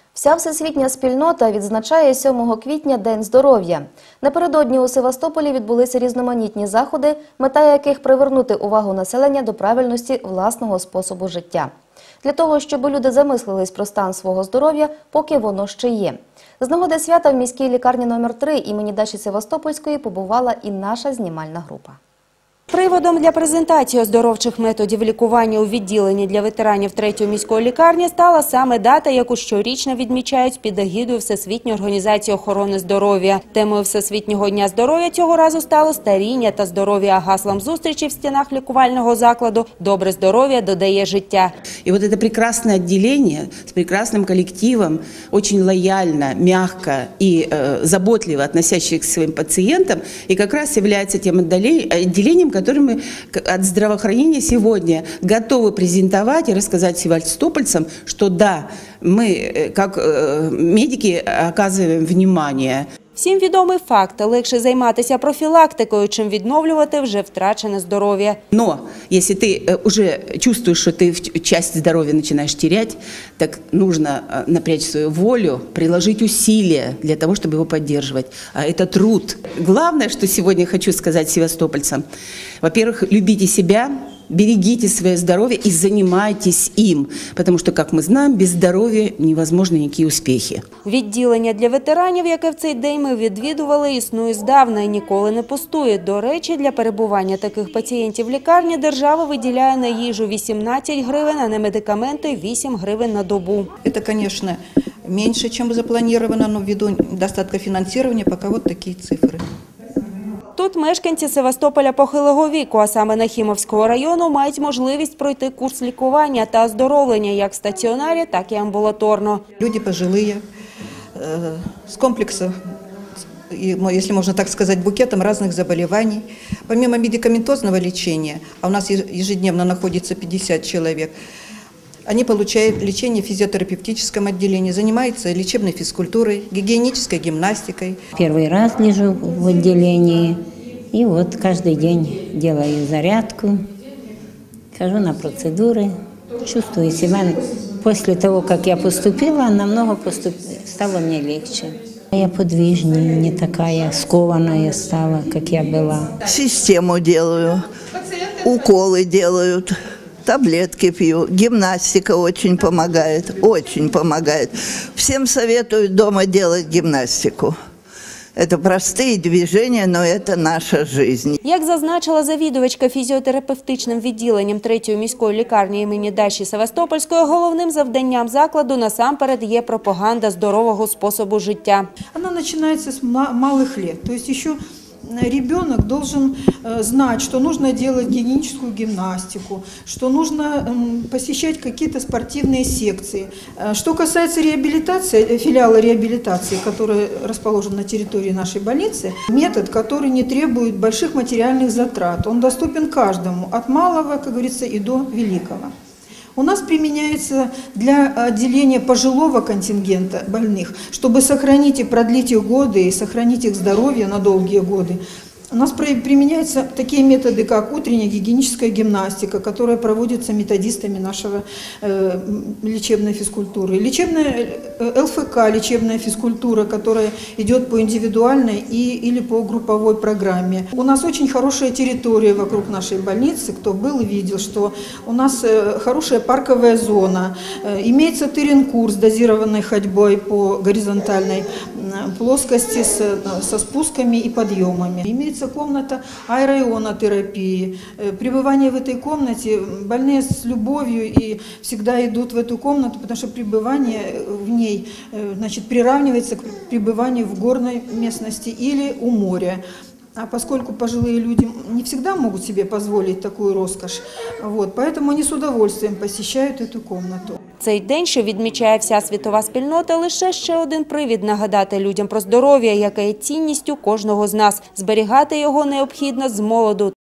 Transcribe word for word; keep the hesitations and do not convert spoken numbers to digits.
Вся всесвітня спільнота відзначає сьомого квітня День здоров'я. Напередодні у Севастополі відбулися різноманітні заходи, мета яких – привернути увагу населення до правильності власного способу життя. Для того, щоб люди замислились про стан свого здоров'я, поки воно ще є. З нагоди свята в міській лікарні номер три імені Даші Севастопольської побувала і наша знімальна група. Приводом для презентації оздоровчих методів лікування у відділенні для ветеранів третьої міської лікарні стала саме дата, яку щорічно відмічають під егідою Всесвітньої організації охорони здоров'я. Темою Всесвітнього дня здоров'я цього разу стало старіння та здоров'я, а гаслом зустрічі в стінах лікувального закладу «Добре здоров'я додає життя». И вот это прекрасное отделение с прекрасным коллективом, очень лояльно, мягко и э, заботливо относящихся к своим пациентам, и как раз является тем отделением, которое мы от здравоохранения сегодня готовы презентовать и рассказать севастопольцам, что да, мы как э, медики оказываем внимание. Всім відомий факт – легше займатися профілактикою, чим відновлювати вже втрачене здоров'я. Но если ты уже чувствуешь, что ты часть здоровья начинаешь терять, так нужно напрячь свою волю, приложить усилия для того, чтобы его поддерживать. А это труд. Главное, что сегодня хочу сказать севастопольцам. Во-первых, любите себя, берегите свое здоровье и занимайтесь им, потому что, как мы знаем, без здоровья невозможны никакие успехи. Відділення для ветеранів, яке в цей день ми відвідували, існує здавна і ніколи не пустує. До речі, для перебування таких пацієнтів в лікарні держава виділяє на їжу вісімнадцять гривень, а на медикаменти – вісім гривень на добу. Это, конечно, меньше, чем запланировано, но ввиду недостатка финансирования пока вот такие цифры. Тут мешканці Севастополя похилого віку, а саме Нахімовського району, мають можливість пройти курс лікування та оздоровлення як в стаціонарі, так і амбулаторно. Люди пожилые, э, с комплексом, если можно так сказать, букетом разных заболеваний. Помимо медикаментозного лечения, а у нас ежедневно находится пятьдесят человек, они получают лечение в физиотерапевтическом отделении, занимаются лечебной физкультурой, гигиенической гимнастикой. Первый раз лежу в отделении, и вот каждый день делаю зарядку, хожу на процедуры, чувствую себя. После того, как я поступила, намного поступ... стало мне легче. Я подвижнее, не такая скованная стала, как я была. Систему делаю, уколы делают. Таблетки пью, гимнастика очень помогает, очень помогает. Всем советую дома делать гимнастику. Это простые движения, но это наша жизнь. Як зазначила завідувачка фізіотерапевтичним відділенням третьої міської лікарні імені Даші Севастопольської, головним завданням закладу насамперед є пропаганда здорового способу життя. Она начинается с малых лет, то есть еще ребенок должен знать, что нужно делать гигиеническую гимнастику, что нужно посещать какие-то спортивные секции. Что касается реабилитации, филиала реабилитации, который расположен на территории нашей больницы, метод, который не требует больших материальных затрат, он доступен каждому, от малого, как говорится, и до великого. У нас применяется для отделения пожилого контингента больных, чтобы сохранить и продлить их годы, и сохранить их здоровье на долгие годы. У нас применяются такие методы, как утренняя гигиеническая гимнастика, которая проводится методистами нашего э, лечебной физкультуры. Лечебная эл эф ка, лечебная физкультура, которая идет по индивидуальной и, или по групповой программе. У нас очень хорошая территория вокруг нашей больницы. Кто был и видел, что у нас э, хорошая парковая зона. Э, имеется теренкур с дозированной ходьбой по горизонтальной э, плоскости с, э, со спусками и подъемами. Имеется комната аэроионотерапии. Пребывание в этой комнате, больные с любовью и всегда идут в эту комнату, потому что пребывание в ней, значит, приравнивается к пребыванию в горной местности или у моря. А поскольку пожилые люди не всегда могут себе позволить такую роскошь, вот, поэтому они с удовольствием посещают эту комнату. Цей день, що відмічає вся світова спільнота, лише ще один привід нагадати людям про здоров'я, яке є цінністю кожного з нас. Зберігати його необхідно з молоду.